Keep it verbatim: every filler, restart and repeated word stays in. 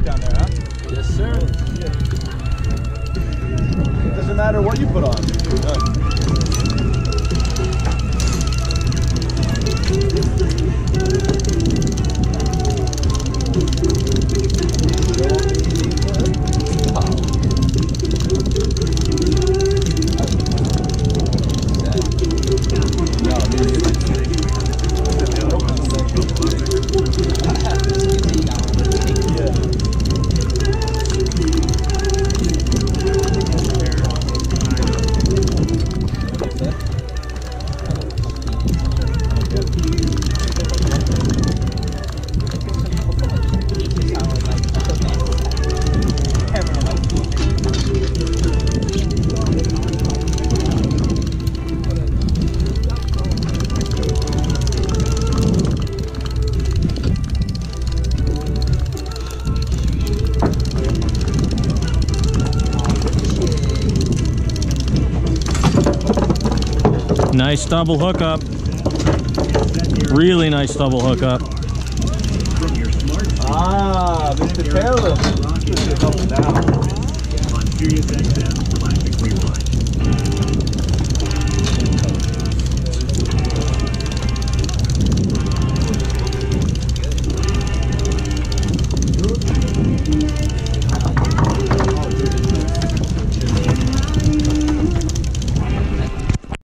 work down there, huh? Yes, sir. It doesn't matter what you put on. Nice double hookup. Really nice double hookup. Ah, Mister Taylor.